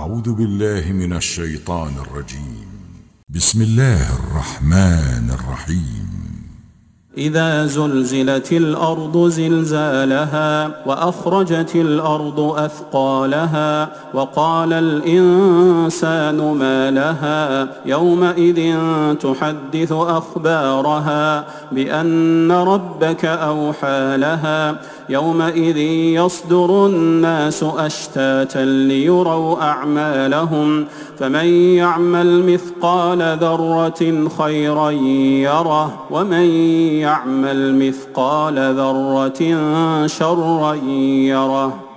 أعوذ بالله من الشيطان الرجيم. بسم الله الرحمن الرحيم. إذا زلزلت الأرض زلزالها وأخرجت الأرض أثقالها وقال الإنسان ما لها يومئذ تحدث أخبارها بأن ربك أوحى لها يومئذ يصدر الناس أشتاتا ليروا أعمالهم فمن يعمل مثقال ذرة خيرا يره ومن يعمل مثقال ذرة شرا يره.